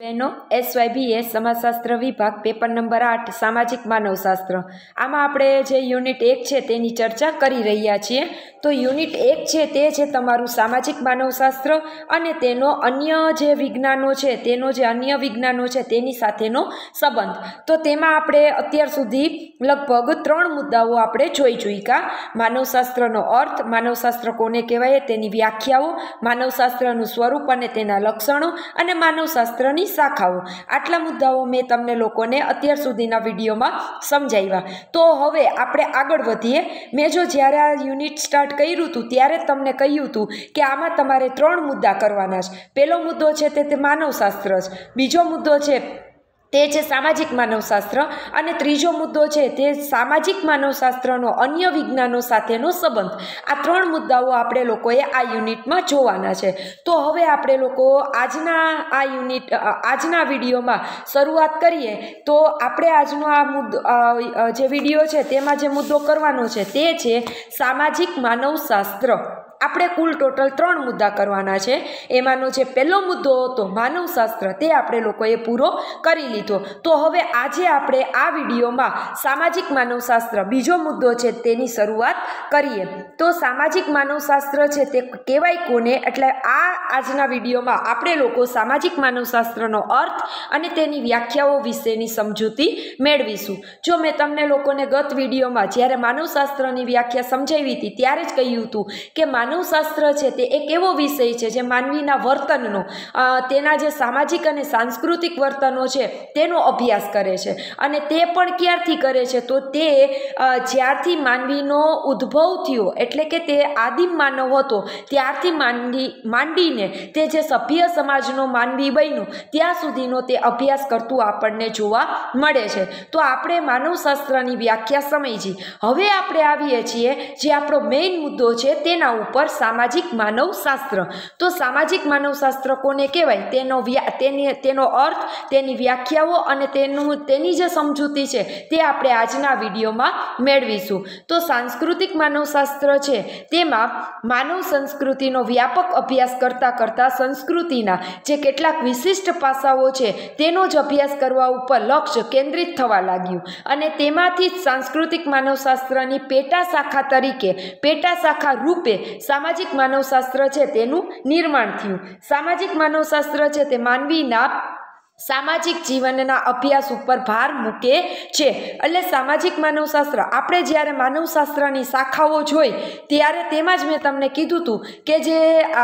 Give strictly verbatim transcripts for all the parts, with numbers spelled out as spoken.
बहनों S Y B ए समाजशास्त्र विभाग पेपर नंबर आठ सामाजिक मानवशास्त्र आम आपणे जे यूनिट एक है तेनी चर्चा करी रह्या छीए। तो यूनिट एक है ते छे तमारुं सामाजिक मानवशास्त्र अने तेनो अन्य जे विज्ञानो छे तेनो जे अन्य विज्ञानो छे तेनी साथेनो संबंध। तो तेमां आपणे अत्यार सुधी लगभग त्रण मुद्दाओ आपणे जोई चूक्या। मानवशास्त्रनो अर्थ, मानवशास्त्र कोने कहेवाय तेनी व्याख्याओ, मानवशास्त्रनुं स्वरूप अने तेना लक्षणो अने मानवशास्त्रनी शाखाओ। आटला मुद्दाओ मैं तमने लोकोने अत्यार सुधीना विडियोमां समजाव्या। तो हवे आपणे आगळ वधीए। मैं जो ज्यारे आ युनिट स्टार्ट कर्युं हतुं त्यारे तमने कह्युं हतुं के आमां तमारे त्रण मुद्दा करवाना छे। पहेलो मुद्दो छे ते मानवशास्त्र ज, बीजो मुद्दो छे ते छे सामाजिक मानवशास्त्र अने त्रीजो मुद्दो छे ते सामाजिक मानवशास्त्रनो अन्य विज्ञानो साथेनो संबंध। आ त्रण मुद्दाओ आपणे लोकोए आ युनिटमां जोवाना छे। तो हवे आपणे लोको आजना आ युनिट आजना विडियोमां शरूआत करीए। तो आपणे आजनो आ मुद्दो जे विडियो छे तेमां जे मुद्दो करवानो छे ते छे सामाजिक मानवशास्त्र। આપણે કુલ ટોટલ ત્રણ મુદ્દા કરવાના છે। એમાંનો જે પહેલો મુદ્દો હતો માનવશાસ્ત્ર તે આપણે લોકોએ પૂરો કરી લીધો। તો હવે આજે આપણે આ વિડીયોમાં સામાજિક માનવશાસ્ત્ર બીજો મુદ્દો છે તેની શરૂઆત કરીએ। તો સામાજિક માનવશાસ્ત્ર છે તે કહેવાય કોને, એટલે આ આજના વિડીયોમાં આપણે લોકો સામાજિક માનવશાસ્ત્રનો અર્થ અને તેની વ્યાખ્યાઓ વિશેની સમજૂતી મેળવીશું। જો મેં તમને લોકોને ગત વિડીયોમાં જ્યારે માનવશાસ્ત્રની વ્યાખ્યા સમજાવી હતી ત્યારે જ કહ્યું હતું કે માનવ માનવશાસ્ત્ર છે તે એક એવો વિષય છે જે માનવીના વર્તનનો, તેના જે સામાજિક અને સાંસ્કૃતિક વર્તનો છે તેનો અભ્યાસ કરે છે। અને તે પણ ક્યારથી કરે છે તો તે જ્યારથી માનવીનો ઉદ્ભવ થયો, એટલે કે તે આદિમ માનવ હતો ત્યારથી માંડી માંડીને તે જે સભ્ય સમાજનો માનવી બન્યો ત્યાં સુધીનો તે અભ્યાસ કરતું આપણને જોવા મળે છે। તો આપણે માનવશાસ્ત્રની વ્યાખ્યા સમજી। હવે આપણે આવીએ છીએ જે આપણો મેઇન મુદ્દો છે તેના ઉપર સામાજિક માનવશાસ્ત્ર। તો સામાજિક માનવશાસ્ત્ર કોને કહેવાય તેનો તેની તેનો અર્થ, તેની વ્યાખ્યાઓ અને તેનું તેની જે સમજૂતી છે તે આપણે આજના વિડીયોમાં મેળવીશું। તો સાંસ્કૃતિક માનવશાસ્ત્ર છે તેમાં માનવ સંસ્કૃતિનો વ્યાપક અભ્યાસ કરતાં કરતાં સંસ્કૃતિના જે કેટલાક વિશિષ્ટ પાસાઓ છે તેનો જ અભ્યાસ કરવા ઉપર લક્ષ્ય કેન્દ્રિત થવા લાગ્યું અને તેમાંથી જ સાંસ્કૃતિક માનવશાસ્ત્રની પેટા શાખા તરીકે, પેટા શાખા રૂપે સામાજિક માનવશાસ્ત્ર છે તેનું નિર્માણ થયું। સામાજિક માનવશાસ્ત્ર છે તે માનવીના સામાજિક જીવનના અભ્યાસ ઉપર ભાર મૂકે છે। એટલે સામાજિક માનવશાસ્ત્ર આપણે જ્યારે માનવશાસ્ત્રની શાખાઓ જોઈ ત્યારે તેમાં જ મેં તમને કીધું હતું કે જે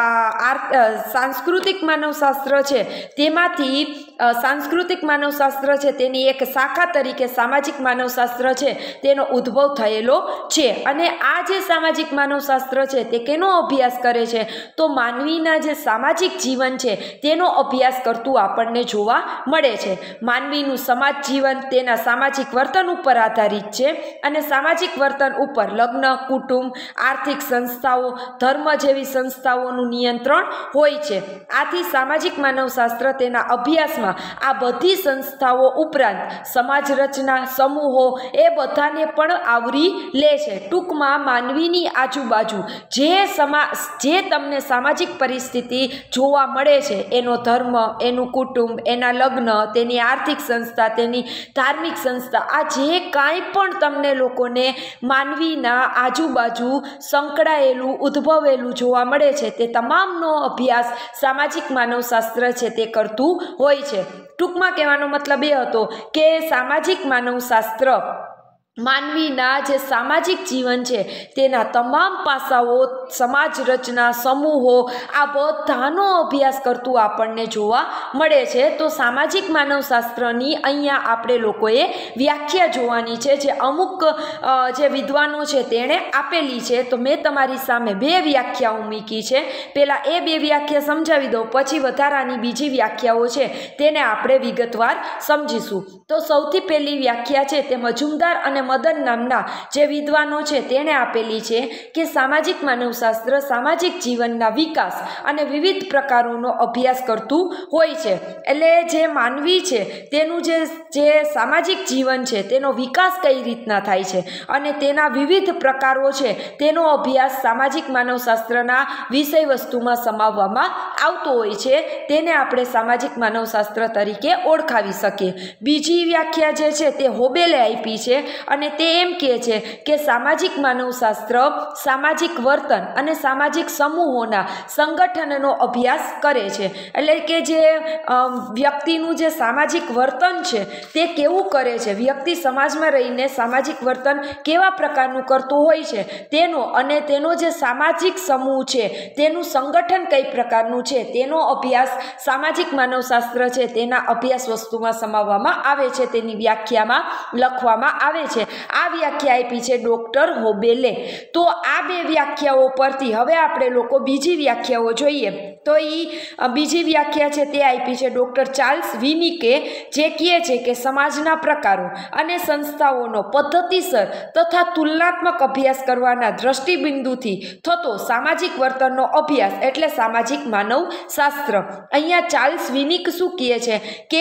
સાંસ્કૃતિક માનવશાસ્ત્ર છે તેમાંથી સાંસ્કૃતિક માનવશાસ્ત્ર છે તેની એક શાખા તરીકે સામાજિક માનવશાસ્ત્ર છે તેનો ઉદ્ભવ થયેલો છે। અને આ જે સામાજિક માનવશાસ્ત્ર છે તે કેનો અભ્યાસ કરે છે તો માનવીના જે સામાજિક જીવન છે તેનો અભ્યાસ કરતું આપણને જોવા મળે છે। માનવીનું સમાજ જીવન તેના સામાજિક વર્તન ઉપર આધારિત છે અને સામાજિક વર્તન ઉપર લગ્ન, કુટુંબ, આર્થિક સંસ્થાઓ, ધર્મ જેવી સંસ્થાઓનું નિયંત્રણ હોય છે। આથી સામાજિક માનવશાસ્ત્ર તેના અભ્યાસમાં આ બધી સંસ્થાઓ ઉપરાંત સમાજ રચના, સમૂહો એ બધાને પણ આવરી લે છે। ટૂંકમાં માનવીની આજુબાજુ જે સમા જે તમને સામાજિક પરિસ્થિતિ જોવા મળે છે, એનો ધર્મ, એનું કુટુંબ, એના લગ્ન, તેની આર્થિક સંસ્થા, તેની ધાર્મિક સંસ્થા, આ જે કાંઈ પણ તમને લોકોને માનવીના આજુબાજુ સંકળાયેલું, ઉદ્ભવેલું જોવા મળે છે તે તમામનો અભ્યાસ સામાજિક માનવશાસ્ત્ર છે તે કરતું હોય છે। ટૂંકમાં કહેવાનો મતલબ એ હતો કે સામાજિક માનવશાસ્ત્ર માનવીના જે સામાજિક જીવન છે તેના તમામ પાસાઓ, સમાજ રચના, સમૂહો આ બધાનો અભ્યાસ કરતું આપણને જોવા મળે છે। તો સામાજિક માનવશાસ્ત્રની અહીંયા આપણે લોકોએ વ્યાખ્યા જોવાની છે જે અમુક જે વિદ્વાનો છે તેણે આપેલી છે। તો મેં તમારી સામે બે વ્યાખ્યાઓ મૂકી છે। પહેલાં એ બે વ્યાખ્યા સમજાવી દઉં, પછી વધારાની બીજી વ્યાખ્યાઓ છે તેને આપણે વિગતવાર સમજીશું। તો સૌથી પહેલી વ્યાખ્યા છે તે મજુમદાર અને મદન નામના જે વિદ્વાનો છે તેણે આપેલી છે કે સામાજિક માનવશાસ્ત્ર સામાજિક જીવનના વિકાસ અને વિવિધ પ્રકારોનો અભ્યાસ કરતું હોય છે. એટલે જે માનવી છે તેનું જે જે સામાજિક જીવન છે તેનો વિકાસ કઈ રીતના થાય છે અને તેના વિવિધ પ્રકારો છે તેનો અભ્યાસ સામાજિક માનવશાસ્ત્રના વિષય વસ્તુમાં સમાવવામાં આવતો હોય છે. તેને આપણે સામાજિક માનવશાસ્ત્ર તરીકે ઓળખાવી શકીએ. બીજી વ્યાખ્યા જે છે તે હોબેલે આપી છે અને તે એમ કહે છે કે સામાજિક માનવશાસ્ત્ર સામાજિક વર્તન અને સામાજિક સમૂહોના સંગઠનનો અભ્યાસ કરે છે. એટલે કે જે વ્યક્તિનું જે સામાજિક વર્તન છે તે કેવું કરે છે, વ્યક્તિ સમાજમાં રહીને સામાજિક વર્તન કેવા પ્રકારનું કરતું હોય છે તેનો અને તેનો જે સામાજિક સમૂહ છે તેનું સંગઠન કઈ પ્રકારનું છે તેનો અભ્યાસ સામાજિક માનવશાસ્ત્ર છે તેના અભ્યાસ વસ્તુમાં સમાવવામાં આવે છે, તેની વ્યાખ્યામાં લખવામાં આવે છે. આ વ્યાખ્યા આપી છે ડોક્ટર હોબેલે. તો આ બે વ્યાખ્યાઓ પરથી હવે આપણે લોકો બીજી વ્યાખ્યાઓ જોઈએ. તો એ બીજી વ્યાખ્યા છે તે આપી છે ડોક્ટર ચાર્લ્સ વિનિકે, જે કહે છે કે સમાજના પ્રકારો અને સંસ્થાઓનો પદ્ધતિસર તથા તુલનાત્મક અભ્યાસ કરવાના દ્રષ્ટિબિંદુથી થતો સામાજિક વર્તનનો અભ્યાસ એટલે સામાજિક માનવશાસ્ત્ર. અહીંયા ચાર્લ્સ વિનિક શું કહે છે કે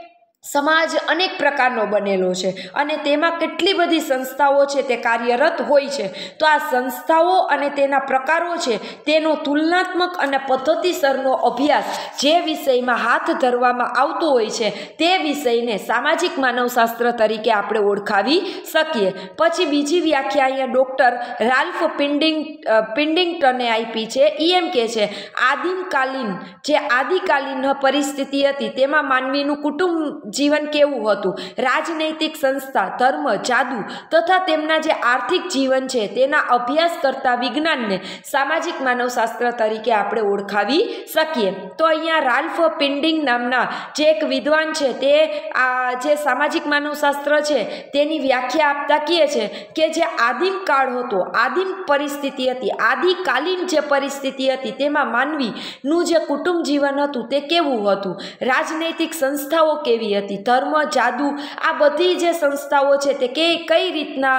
સમાજ અનેક પ્રકારનો બનેલો છે અને તેમાં કેટલી બધી સંસ્થાઓ છે તે કાર્યરત હોય છે. તો આ સંસ્થાઓ અને તેના પ્રકારો છે તેનો તુલનાત્મક અને પદ્ધતિસરનો અભ્યાસ જે વિષયમાં હાથ ધરવામાં આવતો હોય છે તે વિષયને સામાજિક માનવશાસ્ત્ર તરીકે આપણે ઓળખાવી શકીએ. પછી બીજી વ્યાખ્યા અહીંયા ડૉક્ટર રાલ્ફ પિન્ડિંગ પિન્ડિંગટને આપી છે. એ એમ કહે છે આદિમકાલીન જે આદિકાલીન પરિસ્થિતિ હતી તેમાં માનવીનું કુટુંબ જીવન કેવું હતું, રાજનૈતિક સંસ્થા, ધર્મ, જાદુ તથા તેમના જે આર્થિક જીવન છે તેના અભ્યાસ કરતા વિજ્ઞાનને સામાજિક માનવશાસ્ત્ર તરીકે આપણે ઓળખાવી શકીએ. તો અહીંયા રાલ્ફ પિન્ડિંગ નામના જે એક વિદ્વાન છે તે આ જે સામાજિક માનવશાસ્ત્ર છે તેની વ્યાખ્યા આપતા કહે છે કે જે આદિમ કાળ હતો, આદિમ પરિસ્થિતિ હતી, આદિકાલીન જે પરિસ્થિતિ હતી તેમાં માનવીનું જે કુટુંબ જીવન હતું તે કેવું હતું, રાજનૈતિક સંસ્થાઓ કેવી હતી, ધર્મ, જાદુ, આ બધી જે સંસ્થાઓ છે તે કે કઈ રીતના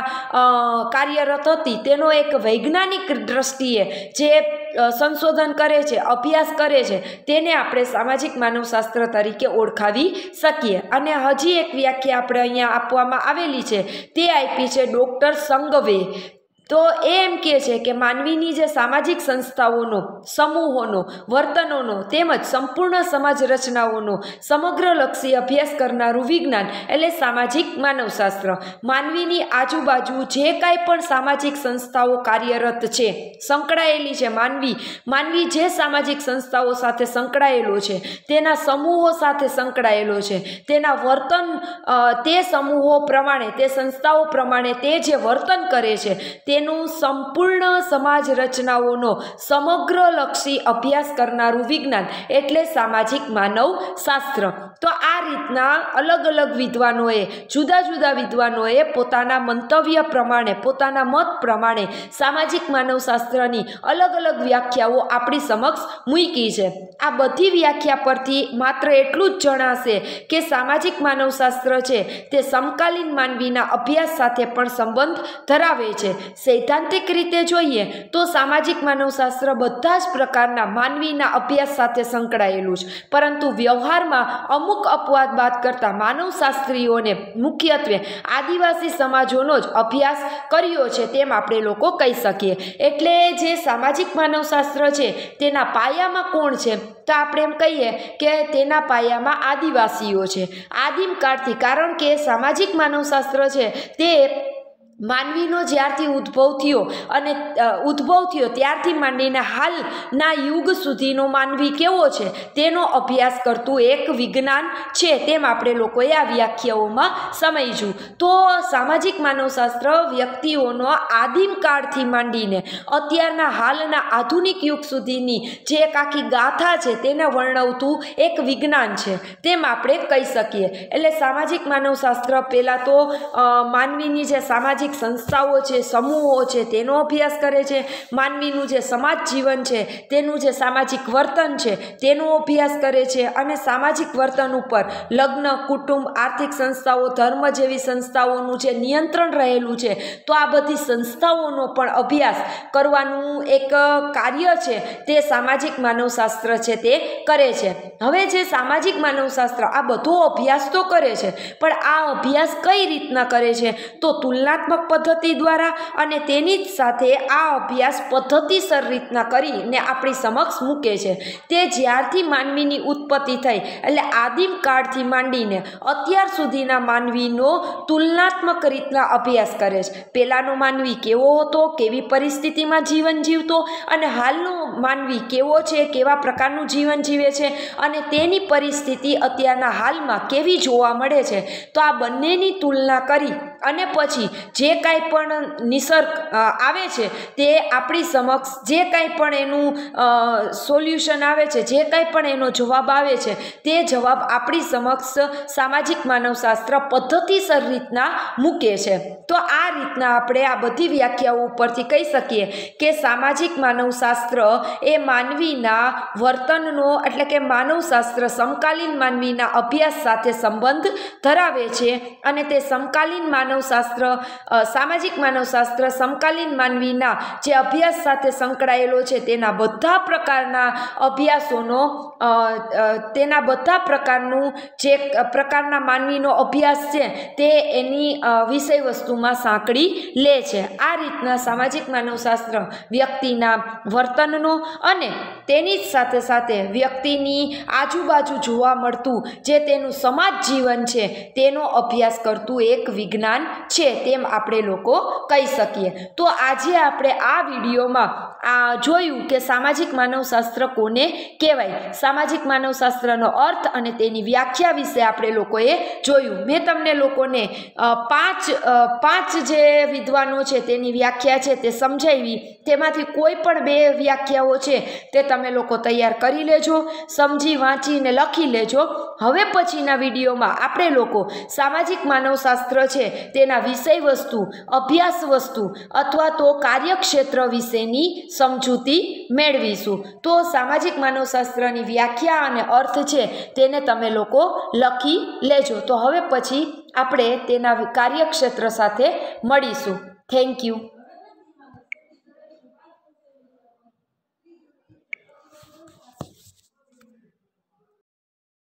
કાર્યરત હતી તેનો એક વૈજ્ઞાનિક દ્રષ્ટિએ જે સંશોધન કરે છે, અભ્યાસ કરે છે તેને આપણે સામાજિક માનવશાસ્ત્ર તરીકે ઓળખાવી શકીએ. અને હજી એક વ્યાખ્યા આપણે અહીંયા આપવામાં આવેલી છે તે આપી છે ડૉક્ટર સંગવે. તો એ એમ કહે છે કે માનવીની જે સામાજિક સંસ્થાઓનો, સમૂહોનો, વર્તનોનો તેમજ સંપૂર્ણ સમાજ રચનાઓનો સમગ્રલક્ષી અભ્યાસ કરનારું વિજ્ઞાન એટલે સામાજિક માનવશાસ્ત્ર. માનવીની આજુબાજુ જે કાંઈ પણ સામાજિક સંસ્થાઓ કાર્યરત છે, સંકળાયેલી છે, માનવી માનવી જે સામાજિક સંસ્થાઓ સાથે સંકળાયેલો છે, તેના સમૂહો સાથે સંકળાયેલો છે, તેના વર્તન તે સમૂહો પ્રમાણે, તે સંસ્થાઓ પ્રમાણે તે જે વર્તન કરે છે તે તેનું સંપૂર્ણ સમાજ રચનાઓનો સમગ્રલક્ષી અભ્યાસ કરનારું વિજ્ઞાન એટલે સામાજિક માનવશાસ્ત્ર. તો આ રીતના અલગ અલગ વિદ્વાનોએ, જુદા જુદા વિદ્વાનોએ પોતાના મંતવ્ય પ્રમાણે, પોતાના મત પ્રમાણે સામાજિક માનવશાસ્ત્રની અલગ અલગ વ્યાખ્યાઓ આપણી સમક્ષ મૂકી છે. આ બધી વ્યાખ્યા પરથી માત્ર એટલું જ જણાશે કે સામાજિક માનવશાસ્ત્ર છે તે સમકાલીન માનવીના અભ્યાસ સાથે પણ સંબંધ ધરાવે છે. સૈદ્ધાંતિક રીતે જોઈએ તો સામાજિક માનવશાસ્ત્ર બધા જ પ્રકારના માનવીના અભ્યાસ સાથે સંકળાયેલું છે, પરંતુ વ્યવહારમાં અમુક અપવાદ બાદ કરતા માનવશાસ્ત્રીઓને મુખ્યત્વે આદિવાસી સમાજોનો જ અભ્યાસ કર્યો છે તેમ આપણે લોકો કહી શકીએ. એટલે જે સામાજિક માનવશાસ્ત્ર છે તેના પાયામાં કોણ છે તો આપણે એમ કહીએ કે તેના પાયામાં આદિવાસીઓ છે. આદિમ કાળથી, કારણ કે સામાજિક માનવશાસ્ત્ર છે તે માનવીનો જ્યારથી ઉદ્ભવ થયો અને ઉદ્ભવ થયો ત્યારથી માંડીને હાલના યુગ સુધીનો માનવી કેવો છે તેનો અભ્યાસ કરતું એક વિજ્ઞાન છે તેમ આપણે લોકોએ આ વ્યાખ્યાઓમાં સમજ્યું. તો સામાજિક માનવશાસ્ત્ર વ્યક્તિઓનો આદિમ કાળથી માંડીને અત્યારના હાલના આધુનિક યુગ સુધીની જે એક આખી ગાથા છે તેને વર્ણવતું એક વિજ્ઞાન છે તેમ આપણે કહી શકીએ. એટલે સામાજિક માનવશાસ્ત્ર પહેલાં તો માનવીની જે સામાજિક સામાજિક સંસ્થાઓ છે, સમૂહો છે, તેનો અભ્યાસ કરે છે. માનવીનું જે સમાજ જીવન છે તેનું જે સામાજિક વર્તન છે તેનો અભ્યાસ કરે છે. અને સામાજિક વર્તન ઉપર લગ્ન, કુટુંબ, આર્થિક સંસ્થાઓ, ધર્મ જેવી સંસ્થાઓનું જે નિયંત્રણ રહેલું છે, તો આ બધી સંસ્થાઓનો પણ અભ્યાસ કરવાનું એક કાર્ય છે તે સામાજિક માનવશાસ્ત્ર છે તે કરે છે. હવે જે સામાજિક માનવશાસ્ત્ર આ બધો અભ્યાસ તો કરે છે, પણ આ અભ્યાસ કઈ રીતના કરે છે? તો તુલનાત્મક પદ્ધતિ દ્વારા, અને તેની જ સાથે આ અભ્યાસ પદ્ધતિસર રીતના કરીને આપણી સમક્ષ મૂકે છે. તે જ્યારથી માનવીની ઉત્પત્તિ થઈ એટલે આદિમ કાળથી માંડીને અત્યાર સુધીના માનવીનો તુલનાત્મક રીતના અભ્યાસ કરે છે. પહેલાંનો માનવી કેવો હતો, કેવી પરિસ્થિતિમાં જીવન જીવતો, અને હાલનો માનવી કેવો છે, કેવા પ્રકારનું જીવન જીવે છે, અને તેની પરિસ્થિતિ અત્યારના હાલમાં કેવી જોવા મળે છે. તો આ બંનેની તુલના કરી અને પછી જે કાંઈ પણ નિસર્ગ આવે છે તે આપણી સમક્ષ જે કાંઈ પણ એનું સોલ્યુશન આવે છે, જે કાંઈ પણ એનો જવાબ આવે છે, તે જવાબ આપણી સમક્ષ સામાજિક માનવશાસ્ત્ર પદ્ધતિસર રીતના મૂકે છે. તો આ રીતના આપણે આ બધી વ્યાખ્યાઓ ઉપરથી કહી શકીએ કે સામાજિક માનવશાસ્ત્ર એ માનવીના વર્તનનો એટલે કે માનવશાસ્ત્ર સમકાલીન માનવીના અભ્યાસ સાથે સંબંધ ધરાવે છે. અને તે સમકાલીન માનવશાસ્ત્ર સામાજિક માનવશાસ્ત્ર સમકાલીન માનવીના જે અભ્યાસ સાથે સંકળાયેલો છે તેના બધા પ્રકારના અભ્યાસોનો તેના બધા પ્રકારનું જે પ્રકારના માનવીનો અભ્યાસ છે તે એની વિષય વસ્તુમાં સાંકળી લે છે. આ રીતના સામાજિક માનવશાસ્ત્ર વ્યક્તિના વર્તનનો અને તેની જ સાથે સાથે વ્યક્તિની આજુબાજુ જોવા મળતું જે તેનું સમાજ જીવન છે તેનો અભ્યાસ કરતું એક વિજ્ઞાન છે તેમ આપણે લોકો કહી શકીએ. તો આજે આપણે આ વિડીયોમાં આ જોયું કે સામાજિક માનવશાસ્ત્ર કોને કહેવાય, સામાજિક માનવશાસ્ત્રનો અર્થ અને તેની વ્યાખ્યા વિશે આપણે લોકોએ જોયું. મેં તમને લોકોને પાંચ પાંચ જે વિદ્વાનો છે તેની વ્યાખ્યા છે તે સમજાવી. તેમાંથી કોઈ પણ બે વ્યાખ્યાઓ છે તે તમે લોકો તૈયાર કરી લેજો, સમજી વાંચીને લખી લેજો. હવે પછીના વિડીયોમાં આપણે લોકો સામાજિક માનવશાસ્ત્ર છે તેના વિષય વસ્તુ, અભ્યાસ વસ્તુ અથવા તો કાર્યક્ષેત્ર વિશેની સમજૂતી મેળવીશું. તો સામાજિક માનવશાસ્ત્રની વ્યાખ્યા અને અર્થ છે તેને તમે લોકો લખી લેજો. તો હવે પછી આપણે તેના કાર્યક્ષેત્ર સાથે મળીશું. Thank you.